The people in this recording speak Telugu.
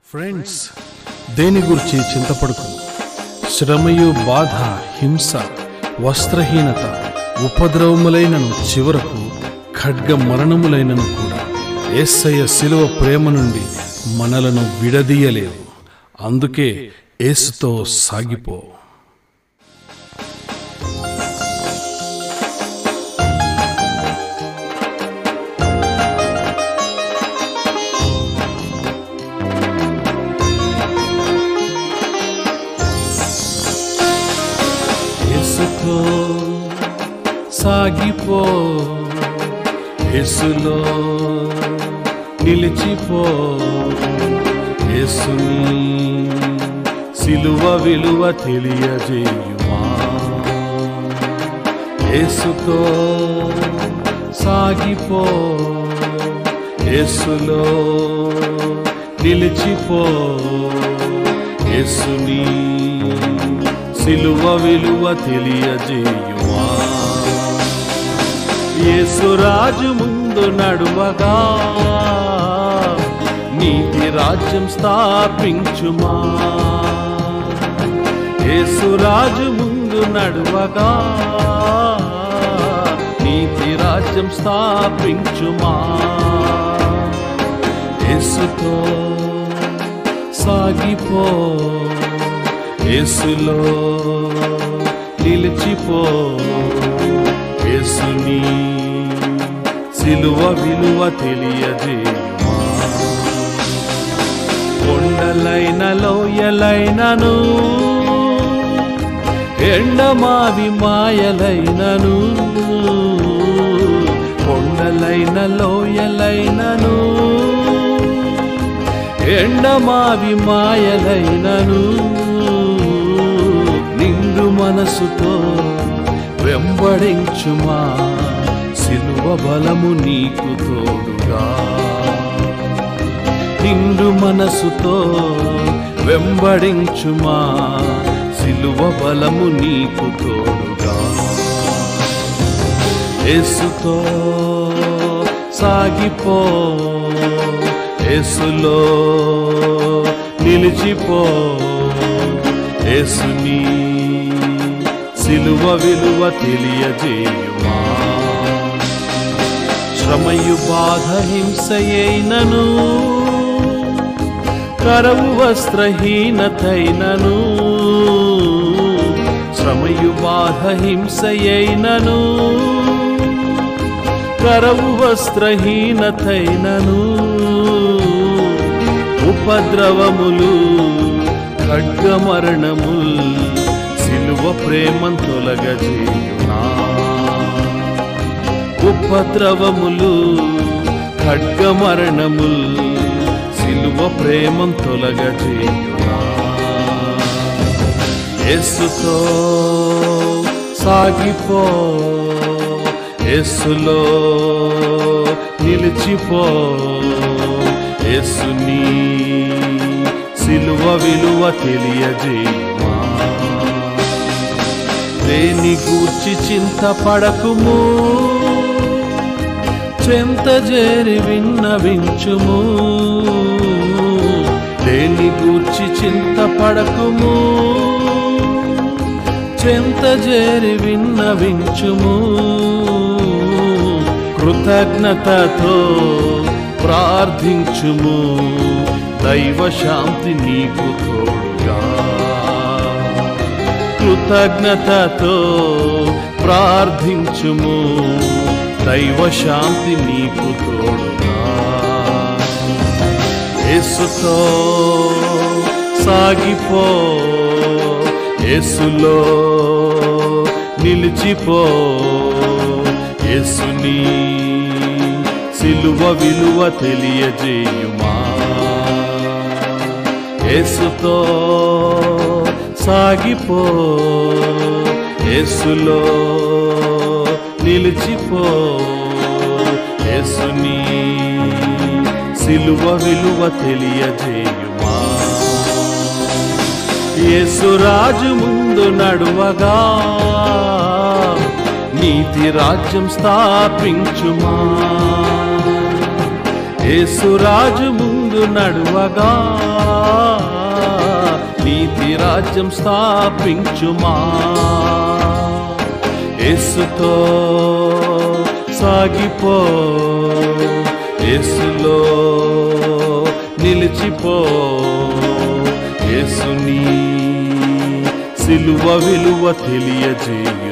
ఫ్రెండ్స్, దేని గురించి చింతపడకు. శ్రమయు, బాధ, హింస, వస్త్రహీనత, ఉపద్రవములైనను, చివరకు ఖడ్గ మరణములైనను కూడా యేసయ్య శిలువ ప్రేమ నుండి మనలను విడదీయలేవు. అందుకే యేసుతో సాగిపో. యేసుతో సాగిపో, యేసులో నిలిచిపో. యేసుని సిలువ విలువ తెలియజేయుమా. యేసుతో సాగిపో, యేసులో నిలిచిపో. యేసుని సిలువ విలువ తెలియజేయుమా. యేసురాజు ముందు నడువగా నీతి రాజ్యం స్థాపించుమా. యేసురాజు ముందు నడువగా నీతి రాజ్యం స్థాపించుమా. యేసుతో సాగిపో, యేసులో నిలిచిపో. యేసుని సిలువ విలువ తెలియజేయుమా. కొండలైన లోయలైనను, ఎండమావి మాయలైనను, కొండలైన లోయలైనను, ఎండమావి మాయలైనను, నిండు మనసుతో వెంబడించుమా. సిలువ బలము నీకు తోడుగా. నిండు మనసుతో వెంబడించుమా. సిలువ బలము నీకు తోడుగా. యేసుతో సాగిపో, యేసులో నిలిచిపో. యేసుని సిలువ విలువ తెలియజేయుమా. శ్రమయు, బాధ, హింసయైనను, కరవు వస్త్రహీనతైనను, శ్రమయు, బాధ, హింసయైనను, కరవు వస్త్రహీనతైనను, ఉపద్రవములు, ఖడ్గ మరణముల్ సిలువ ప్రేమం తొలగజేయునా. ఉపద్రవములు, ఖడ్గ మరణముల్ సిలువ ప్రేమం తొలగజేయునా. యేసుతో సాగిపో, యేసులో నిలిచిపో. యేసుని సిలువ విలువ తెలియజేయుమా. దేని గూర్చి చింతపడకుము, చెంత చేరి విన్నవించుము. దేని గూర్చి చింతపడకుము, చెంత చేరి విన్నవించుము. కృతజ్ఞతతో ప్రార్థించుము. దైవ శాంతి నీకు తోడుగా. కృతజ్ఞతతో ప్రార్థించుము. దైవ శాంతి నీకు తోడుగా. యేసుతో సాగిపో, యేసులో నిలిచిపో. యేసుని సిలువ విలువ తెలియజేయుమా. యేసుతో సాగిపో, యేసులో నిలిచిపో. యేసుని సిలువ విలువ తెలియజేయుమా. యేసురాజు ముందు నడువగా నీతి రాజ్యం స్థాపించుమా. యేసురాజు ముందు ముందు నడువగా నీతి రాజ్యం స్థాపించుమా. యేసుతో సాగిపో, యేసులో నిలిచిపో, యేసుని సిలువ విలువ తెలియజేయుమా.